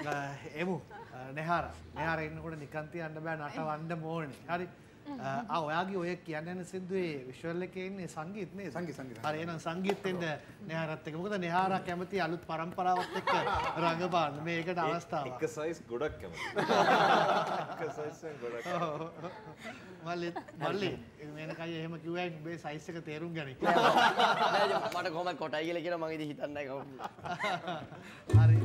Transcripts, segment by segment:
එමු නෙහාර ඉන්නකොට නිකන් තියන්න බෑ නටවන්න ඕනේ. හරි. ඔයාගේ ඔය කියන්න සින්දුවේ විෂුවල් එකේ ඉන්නේ සංගීත් නේද? සංගීත. හරි එහෙනම් සංගීතෙන්ද නෙහාරත් එක්ක. මොකද නෙහාරා කැමති අලුත් පරම්පරාවත් එක්ක රඟපාන්න. මේකට අවස්ථාවක්. එක සයිස් ගොඩක් කැමති. එක සයිස් එක ගොඩක්. මල්ලි මේනකයි එහෙම කිව්වයි උඹේ සයිස් එක තේරුම් ගනින්. මට කොහොමද කොටයි කියලා කියන මම ඉතින් හිතන්නේ නැහැ කවුරුත්. හරි.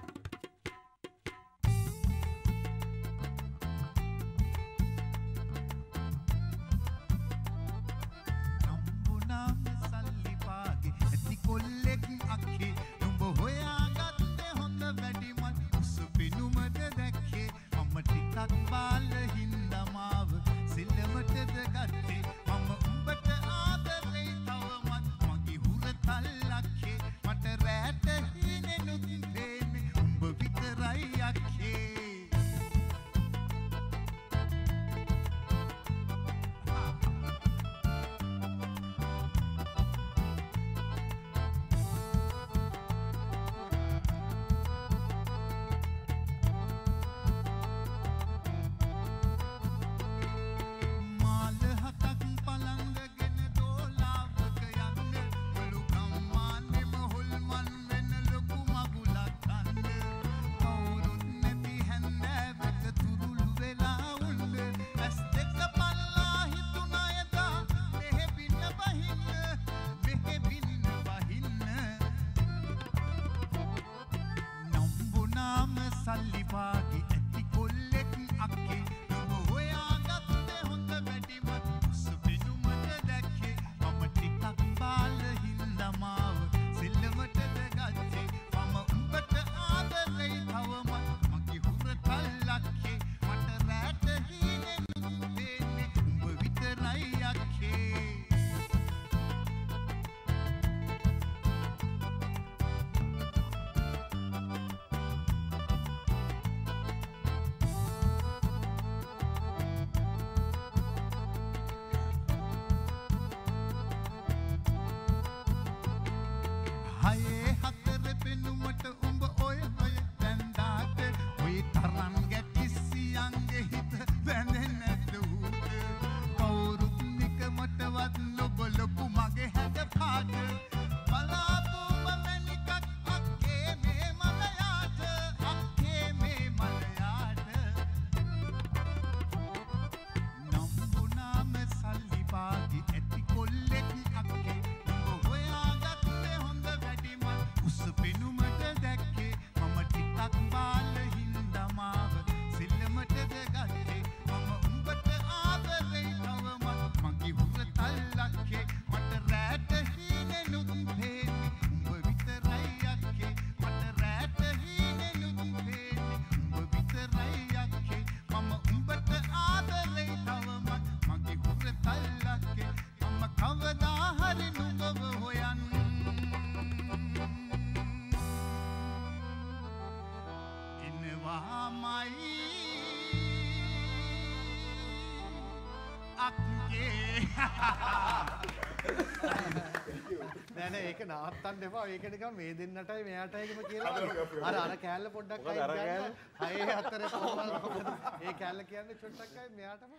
නෑ ඒක නවත්තන්න එපා. ඒක නිකන් මේ දෙන්නටයි මෙයාටයිම කියලා. අර කෑල්ල පොඩ්ඩක් අයින් ගන්න. 6 4 කොහොමද? ඒ කෑල්ල කියන්නේ චොට්ටක් අය මෙයාටම.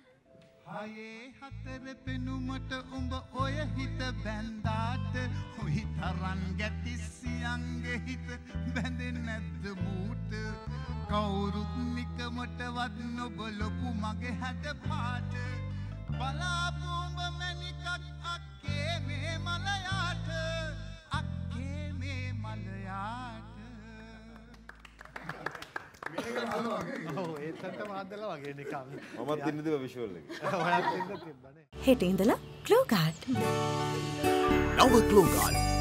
6 4 පෙනුමට උඹ ඔය හිත බැන්දාට හොයි තරන් ගැටි සියංගේ හිත බැඳෙන්නේ නැද්ද මූට? කවුරුත් නිකමටවත් නොබලපු මගේ හැඩ පාට බලාපු උඹ මැනිකක් අක්කේ මේ මලයාට අක්කේ මේ මලයාට ඔව් ඒකට මාදලා වගේ නිකන් මමත් ඉන්න දේ විෂුවල් එක. ඔයාත් ඉන්න තිබ්බනේ. හෙට ඉඳලා ග්ලෝ ගාඩ්. නව ග්ලෝ ගාඩ්